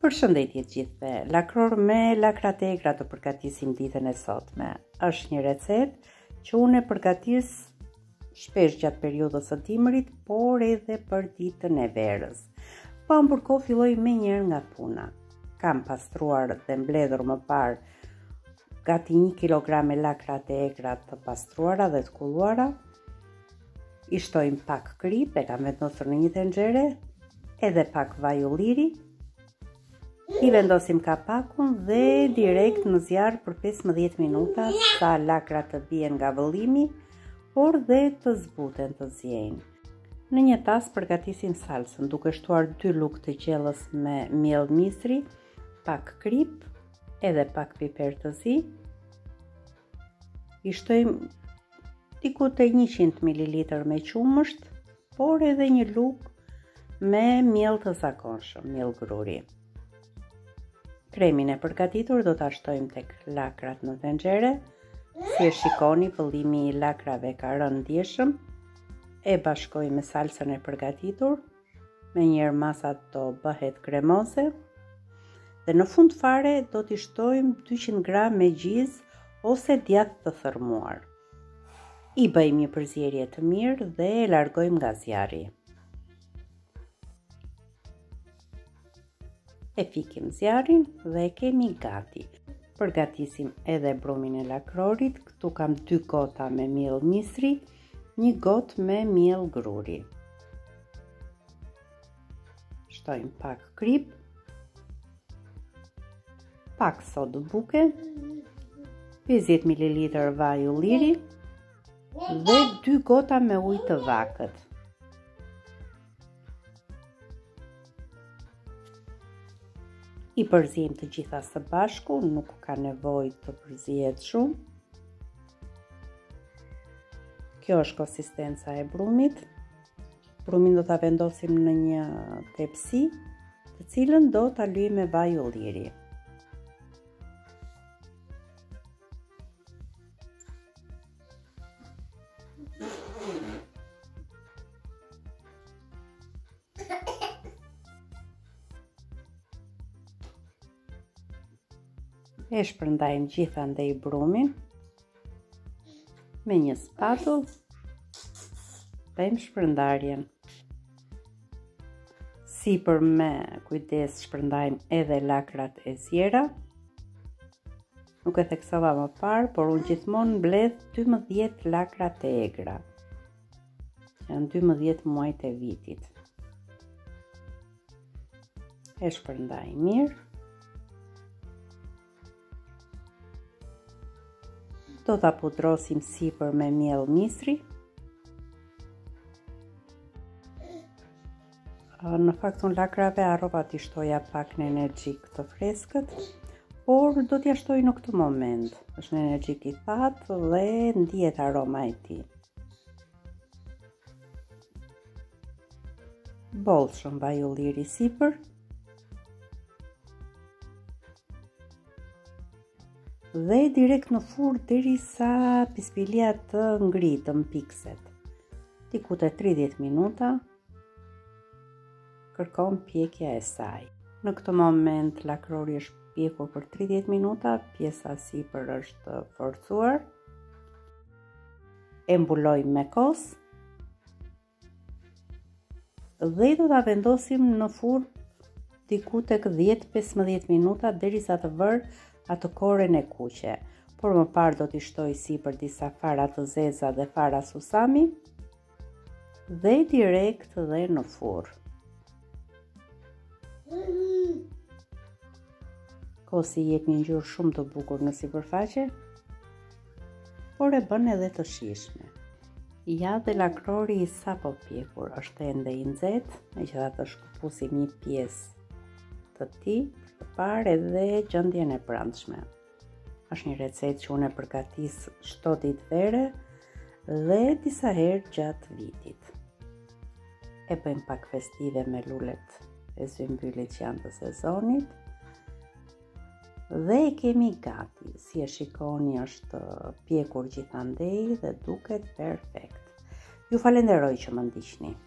Përshëndetje gjithëve, lakror me lakra tegra të përgatisim ditën e sotme. Është një recet që unë e përgatis shpesh gjatë periudhës së dimrit, por edhe për ditën e verës. Pa më përkohë filloj me njërë nga puna. Kam pastruar dhe mbledhur më parë gati 1 kg lakra tegra të pastruara dhe të kulluara. I shtojmë pak krip, e kam vendosur në një tenxhere, edhe pak vaj ulliri. I vendosim kapakun dhe direkt në zjarr për 15 minuta sa lakrat të bien nga vëllimi, por dhe të zbuten, të zjejnë. Në një tas përgatisim salsën duke shtuar 2 lugë të gjellës me miell misri, pak krip, edhe pak piper të zi. I shtojmë diku te 100 ml me qumësht, por edhe një lugë me miell të zakonshëm, miell gruri. Kremin e përgatitur do ta shtojmë tek lakrat në tenxhere. Si e shikoni, vëllimi i lakrave ka rënë ndjeshëm. E bashkoj me salsën e përgatitur. Menjëherë masa do bëhet kremoze. Dhe në fund fare do t'i shtojmë 200 g me gjiz ose djath të thërmuar. I bëjmë një përzierje të mirë dhe e largojmë nga zjarri. E fikim zjarrin dhe e kemi gati. Përgatisim edhe brumin e lakrorit. Këtu kam 2 gota me miell misri, 1 gotë me miell gruri. Shtojmë pak krip, pak sodë buke, 50 ml vaj ulliri dhe 2 gota me ujë të vakët. I përzijmë të gjitha së bashku, nuk ka nevojë të përzihet shumë. Kjo është konsistenca e brumit. Brumin do ta vendosim në një tepsi, të cilën do ta lyejmë me vaj ulliri. E shpërndajmë gjithandej brumin me një spatull, bëjmë shpërndarjen. Sipër me kujdes shpërndajmë edhe lakrat e zjera. Nuk e theksova më parë, por unë gjithmonë mbledh 12 lakra tegra. Janë 12 muajt e vitit. E shpërndaj mirë. Do ta pudrosim sipër me miell misri. Në fakt unë lakrave harrova t'i shtoja pak në energjik të freskët, por do t'ja shtoj në këtë moment. Është në energjik i thatë dhe ndihet aroma e tij. Bollshëm vaj ulliri sipër. Dhe direkt në furrë derisa pispilia të ngritë, të mpikset. Diku te 30 minuta kërkon pjekja e saj. Në këtë moment lakrori është pjekur për 30 minuta, pjesa sipër është forcuar. E mbulojmë me kos dhe do ta vendosim në furrë diku tek 10-15 minuta derisa të vërë atë koren e kuqe, por më parë do t'i shtoj sipër disa fara të zeza dhe fara susami dhe direkt dhe në furrë. Kosi jep një ngjyrë shumë të bukur në sipërfaqe, por e bën edhe të shijshme. Ja dhe lakrori i sapo pjekur është ende i nxehtë, megjithatë shkëpusim një pjesë të tij të parë edhe gjendjen e brendshme. Është një recetë që unë e përgatis çdo ditë vere dhe disa herë gjatë vitit. E bëjmë pak festive me lulet e zymbyllit që janë të sezonit. Dhe e kemi gati. Si e shikoni, është pjekur gjithandej dhe duket perfekt. Ju falenderoj që më ndiqni.